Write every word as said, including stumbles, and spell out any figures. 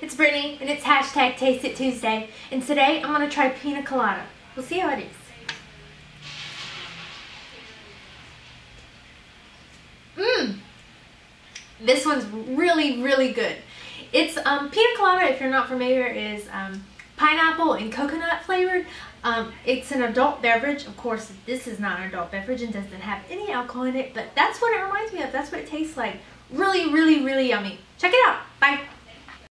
it's Brittany, and it's hashtag Taste It Tuesday, and today I'm going to try Pina Colada. We'll see how it is. Mmm! This one's really, really good. It's um, Pina Colada, if you're not familiar, is um, pineapple and coconut flavored. Um, it's an adult beverage. Of course, this is not an adult beverage and doesn't have any alcohol in it, but that's what it reminds me of. That's what it tastes like. Really, really, really yummy. Check it out. Bye.